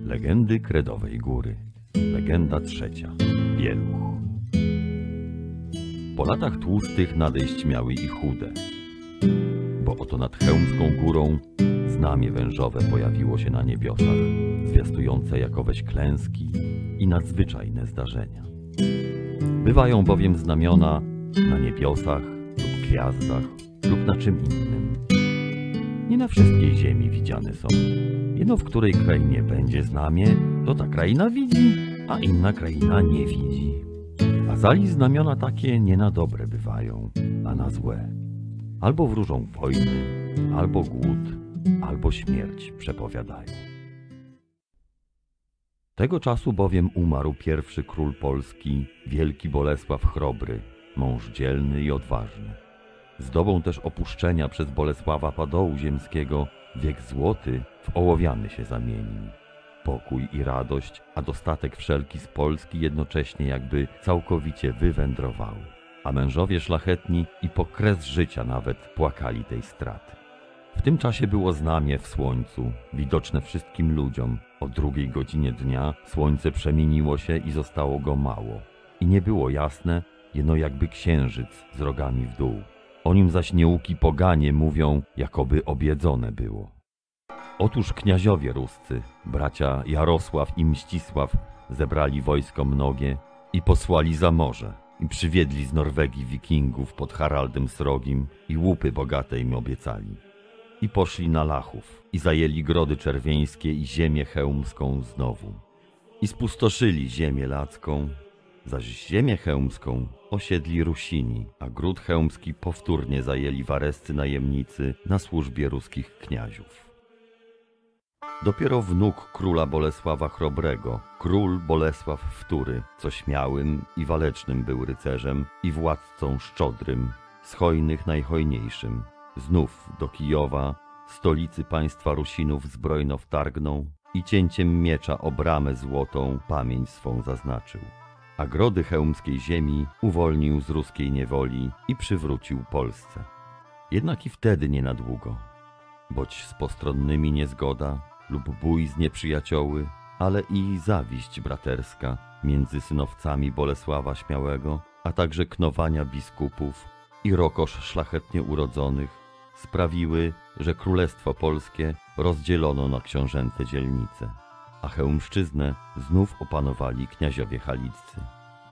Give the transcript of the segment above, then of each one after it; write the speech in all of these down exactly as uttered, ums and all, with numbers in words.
Legendy Kredowej Góry. Legenda trzecia. Bieluch. Po latach tłustych nadejść miały i chude, bo oto nad Chełmską Górą znamie wężowe pojawiło się na niebiosach, zwiastujące jakoweś klęski i nadzwyczajne zdarzenia. Bywają bowiem znamiona na niebiosach lub gwiazdach lub na czym innym. Nie na wszystkiej ziemi widziane są. Jeno w której krainie będzie znamie, to ta kraina widzi, a inna kraina nie widzi. A zali znamiona takie nie na dobre bywają, a na złe. Albo wróżą wojny, albo głód, albo śmierć przepowiadają. Tego czasu bowiem umarł pierwszy król Polski, wielki Bolesław Chrobry, mąż dzielny i odważny. Z dobą też opuszczenia przez Bolesława Padołu Ziemskiego wiek złoty w ołowiany się zamienił. Pokój i radość, a dostatek wszelki z Polski jednocześnie jakby całkowicie wywędrowały. A mężowie szlachetni i po kres życia nawet płakali tej straty. W tym czasie było znamie w słońcu, widoczne wszystkim ludziom. O drugiej godzinie dnia słońce przemieniło się i zostało go mało. I nie było jasne, jeno jakby księżyc z rogami w dół. O nim zaś nieuki poganie mówią, jakoby objedzone było. Otóż kniaziowie ruscy, bracia Jarosław i Mścisław, zebrali wojsko mnogie i posłali za morze i przywiedli z Norwegii wikingów pod Haraldem Srogim i łupy bogate im obiecali. I poszli na Lachów i zajęli Grody Czerwieńskie i ziemię chełmską znowu. I spustoszyli ziemię lacką, zaś ziemię chełmską osiedli Rusini, a Gród Chełmski powtórnie zajęli warescy najemnicy na służbie ruskich kniaziów. Dopiero wnuk króla Bolesława Chrobrego, król Bolesław Wtóry, co śmiałym i walecznym był rycerzem i władcą szczodrym, z hojnych najhojniejszym, znów do Kijowa, stolicy państwa Rusinów zbrojno wtargnął i cięciem miecza o bramę złotą pamięć swą zaznaczył. A grody chełmskiej ziemi uwolnił z ruskiej niewoli i przywrócił Polsce. Jednak i wtedy nie na długo, boć z postronnymi niezgoda lub bój z nieprzyjacioły, ale i zawiść braterska między synowcami Bolesława Śmiałego, a także knowania biskupów i rokosz szlachetnie urodzonych sprawiły, że Królestwo Polskie rozdzielono na książęce dzielnice, a Chełmszczyznę znów opanowali kniaziowie haliccy.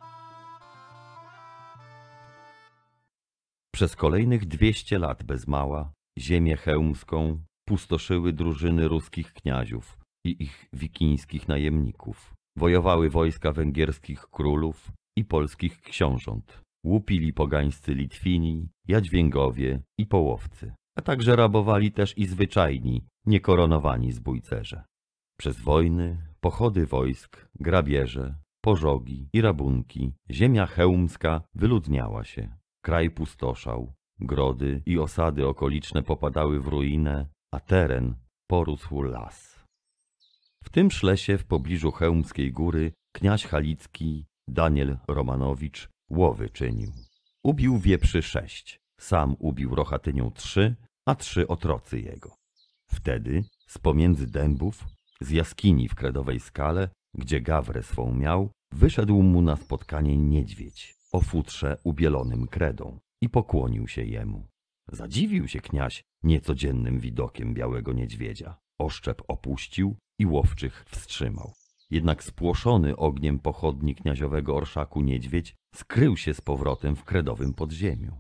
Przez kolejnych dwieście lat bez mała ziemię chełmską pustoszyły drużyny ruskich kniaziów i ich wikińskich najemników. Wojowały wojska węgierskich królów i polskich książąt. Łupili pogańscy Litwini, Jadźwięgowie i Połowcy, a także rabowali też i zwyczajni, niekoronowani zbójcerze. Przez wojny, pochody wojsk, grabieże, pożogi i rabunki ziemia chełmska wyludniała się. Kraj pustoszał, grody i osady okoliczne popadały w ruinę, a teren porósł las. W tym szlesie w pobliżu Chełmskiej Góry kniaź halicki Daniel Romanowicz łowy czynił. Ubił wieprzy sześć, sam ubił rochatynią trzy, a trzy otrocy jego. Wtedy z pomiędzy dębów, z jaskini w Kredowej Skale, gdzie gawrę swą miał, wyszedł mu na spotkanie niedźwiedź o futrze ubielonym kredą i pokłonił się jemu. Zadziwił się kniaź niecodziennym widokiem białego niedźwiedzia. Oszczep opuścił i łowczych wstrzymał. Jednak spłoszony ogniem pochodni kniaziowego orszaku niedźwiedź skrył się z powrotem w kredowym podziemiu.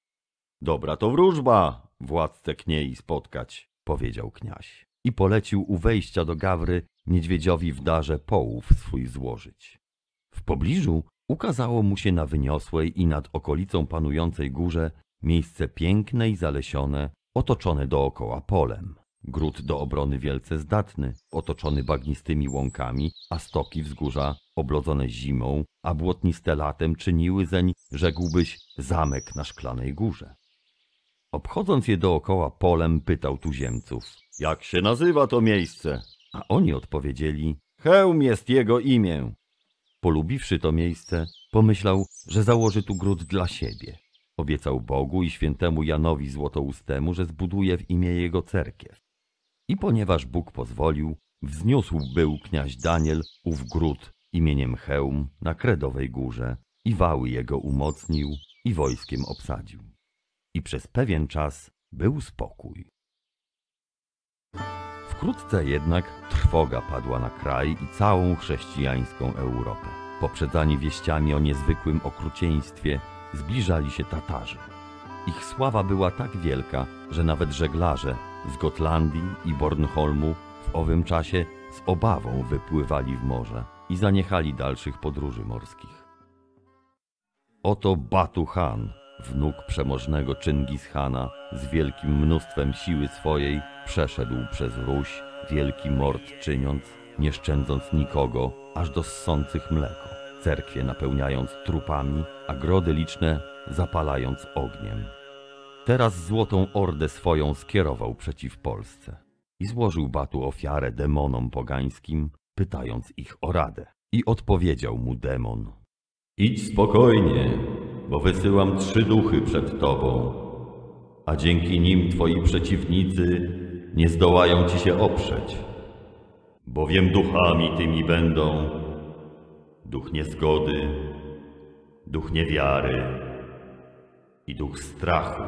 Dobra to wróżba, władcę kniei spotkać, powiedział kniaź i polecił u wejścia do gawry niedźwiedziowi w darze połów swój złożyć. W pobliżu ukazało mu się na wyniosłej i nad okolicą panującej górze miejsce piękne i zalesione, otoczone dookoła polem. Gród do obrony wielce zdatny, otoczony bagnistymi łąkami, a stoki wzgórza oblodzone zimą, a błotniste latem czyniły zeń, rzekłbyś, zamek na szklanej górze. Obchodząc je dookoła polem, pytał tuziemców, jak się nazywa to miejsce? A oni odpowiedzieli, Chełm jest jego imię. Polubiwszy to miejsce, pomyślał, że założy tu gród dla siebie. Obiecał Bogu i świętemu Janowi Złotoustemu, że zbuduje w imię jego cerkiew. I ponieważ Bóg pozwolił, Wzniósł był kniaź Daniel ów gród imieniem Chełm na Kredowej Górze i wały jego umocnił i wojskiem obsadził. I przez pewien czas był spokój. Wkrótce jednak trwoga padła na kraj i całą chrześcijańską Europę. Poprzedzani wieściami o niezwykłym okrucieństwie zbliżali się Tatarzy. Ich sława była tak wielka, że nawet żeglarze z Gotlandii i Bornholmu w owym czasie z obawą wypływali w morze i zaniechali dalszych podróży morskich. Oto Batu Chan, wnuk przemożnego Czingis Chana, z wielkim mnóstwem siły swojej przeszedł przez Ruś, wielki mord czyniąc, nie szczędząc nikogo, aż do ssących mleko, cerkwie napełniając trupami, a grody liczne zapalając ogniem. Teraz złotą ordę swoją skierował przeciw Polsce i złożył Batu ofiarę demonom pogańskim, pytając ich o radę. I odpowiedział mu demon: idź spokojnie, bo wysyłam trzy duchy przed tobą, a dzięki nim twoi przeciwnicy nie zdołają ci się oprzeć, bowiem duchami tymi będą duch niezgody, duch niewiary i duch strachu.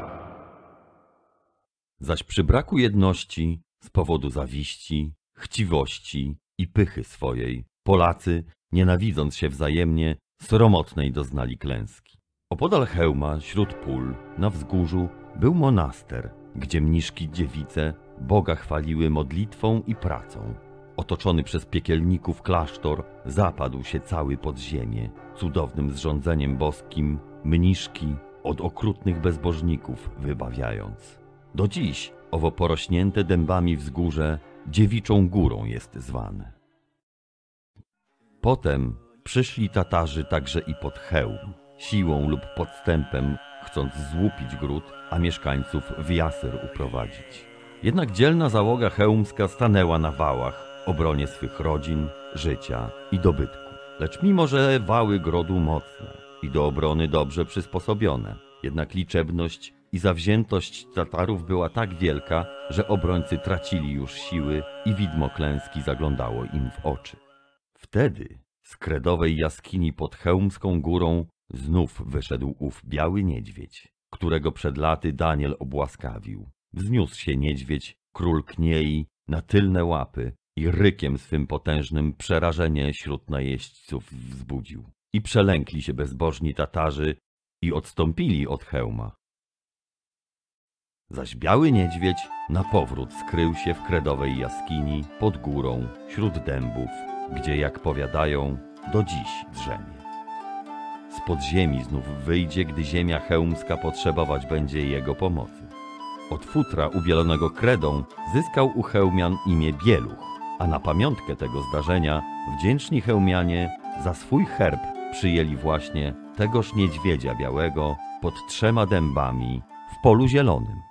Zaś przy braku jedności, z powodu zawiści, chciwości i pychy swojej, Polacy, nienawidząc się wzajemnie, sromotnej doznali klęski. Opodal Chełma, śród pól, na wzgórzu, był monaster, gdzie mniszki dziewice Boga chwaliły modlitwą i pracą. Otoczony przez piekielników klasztor zapadł się cały pod ziemię, cudownym zrządzeniem boskim mniszki od okrutnych bezbożników wybawiając. Do dziś owo porośnięte dębami wzgórze dziewiczą górą jest zwane. Potem przyszli Tatarzy także i pod Chełm, siłą lub podstępem chcąc złupić gród, a mieszkańców w jasyr uprowadzić. Jednak dzielna załoga chełmska stanęła na wałach, obronie swych rodzin, życia i dobytku. Lecz mimo, że wały grodu mocne i do obrony dobrze przysposobione, jednak liczebność i zawziętość Tatarów była tak wielka, że obrońcy tracili już siły i widmo klęski zaglądało im w oczy. Wtedy z kredowej jaskini pod Chełmską górą znów wyszedł ów biały niedźwiedź, którego przed laty Daniel obłaskawił. Wzniósł się niedźwiedź, król Kniei, na tylne łapy i rykiem swym potężnym przerażenie wśród najeźdźców wzbudził. I przelękli się bezbożni Tatarzy i odstąpili od Chełma. Zaś biały niedźwiedź na powrót skrył się w kredowej jaskini pod górą, wśród dębów, gdzie, jak powiadają, do dziś drzemie. Z podziemi znów wyjdzie, gdy ziemia chełmska potrzebować będzie jego pomocy. Od futra ubielonego kredą zyskał u chełmian imię Bieluch, a na pamiątkę tego zdarzenia wdzięczni chełmianie za swój herb przyjęli właśnie tegoż niedźwiedzia białego pod trzema dębami w polu zielonym.